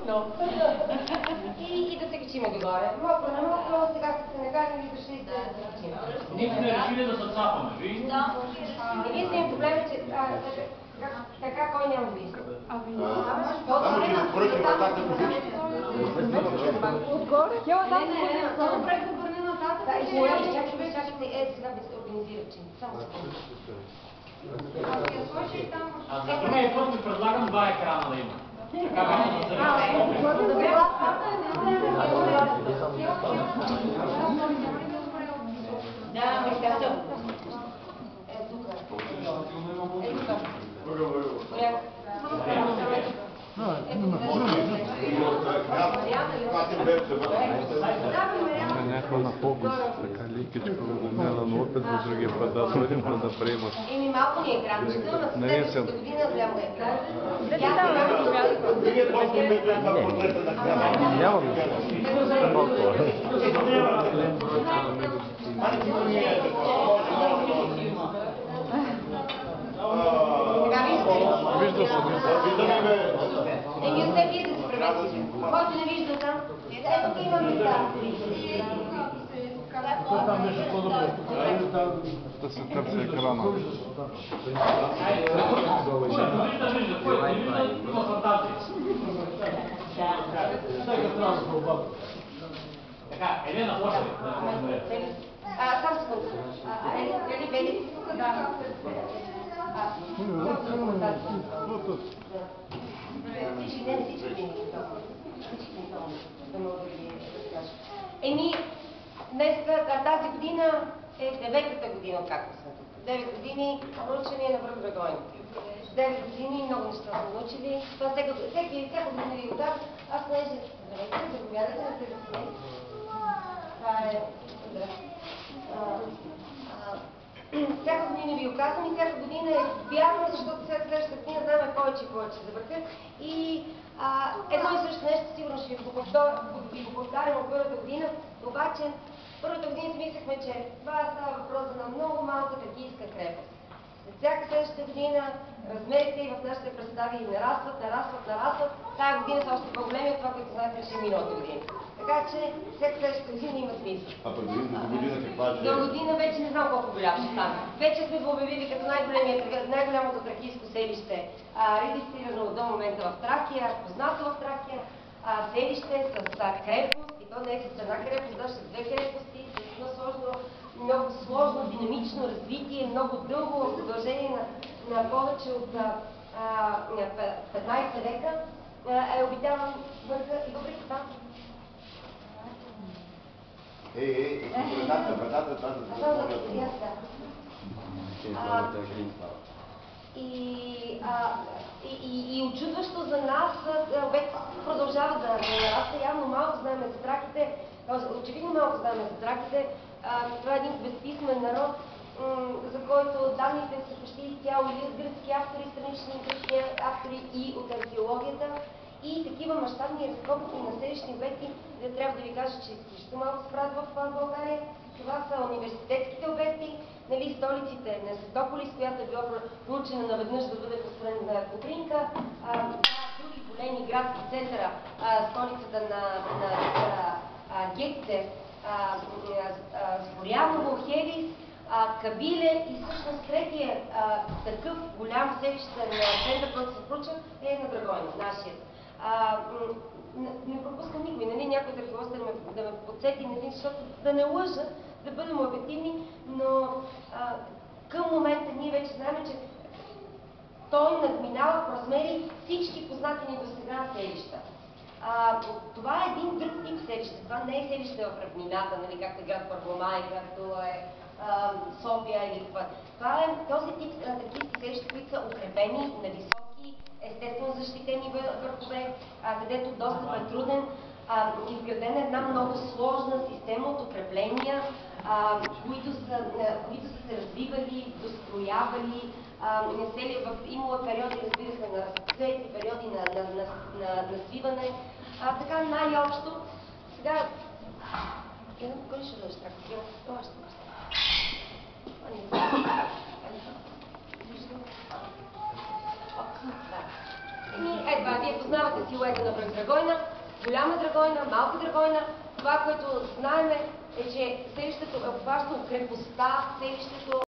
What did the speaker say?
мокно. И да се качиме догоре. Мокро, не мокро, сега сте се накарали, дошли сте да се качим. Ние сме решили да се цапаме, виж? Да. Единственият проблем е, че така кой няма да иска. Само че да поръчим вратата по всички. Отгоре? Добре, да върне нататък. Чакайте, сега ви се организира чин. Само секунда. А за другия път ви предлагам два екрана да има. Така може да се разпомня. Да, мечтата. Тук. Някаква на фокус, така ликичка уведомена, но опит за другия път да дойдем да приемат. Еми малко ни екранчета, на следващата година голямо екран. Няма Вижда се. Еми, още вие да се превесите. Който не вижда там, ето тук има места. Там беше по-добре. да се търси екрана. Така, Елена, може ли? Сам секунда. Ели, Бели? Да. Еми, днес, тази година е 9-та година, както съм тук. 9 години научение на връх Драгоин. 9 години много неща сме научили. Това всяка година ви го дам. Аз понеже заповядайте да се разсмеете. Това е... Всяка година ви го казвам и всяка година е вярно, защото следващата година знаем повече и повече за върха. И едно и също нещо сигурно ще ви го повтарям от първата година, обаче първата година си мислехме, че това става въпрос за една много малка тракийска крепост. След всяка следващата година размерите и в нашите представи нарастват. Тая година са още по-големи от това, което знаете, че е миналата година. Така че всяка следващата година има смисъл. А пък до година каква ще е? До година вече не знам колко голям ще стане. Вече сме го обявили като най-голямото тракийско селище, регистрирано до момента в Тракия, познато в Тракия, селище с крепост, и то не е с една крепост, даже с две крепости, с много сложно, динамично развитие, много дълго, в продължение на повече от 15 века е обитаван върха и въпреки това. Вратата, това И очудващо за нас, обектът продължава да нараста, явно малко знаем за траките, очевидно малко знаем за траките. Това е един безписмен народ, за който данните са почти изцяло или от гръцки автори, странични гръцки автори и от археологията. И такива мащабни разкопки на селищни обекти, трябва да ви кажа, че изключително малко се правят в България. Това са университетските обекти, столиците на Светополис, която е била проучена наведнъж да бъде построена Копринка, други големи градски центъра, столицата на гетите, Споряново, Хевис, Кабиле и всъщност третия такъв голям селищен център, който се проучва, е на Драгоин, нашия. Не пропускам никой, някой от археолозите да ме подсети, защото да не лъжа, да бъдем обективни, но към момента ние вече знаем, че той надминава в размери всички познати ни до сега селища. Това е един друг тип селище. Това не е селище в равнината, както е град Първомай, както е София или това. Това е този тип такива селища, които са укрепени на високи, естествено защитени върхове, където достъп е труден. Изградена една много сложна система от укрепления, които са се развивали, достроявали. Имало периоди, разбира се, на разцвет и периоди на свиване. Така най-общо. Сега... Кой ще дойде така? Това ще бъде. Едва, вие познавате силуета на връх Драгойна, голяма Драгойна, малка Драгойна. Това, което знаем е, че селището е обхващало крепостта, селището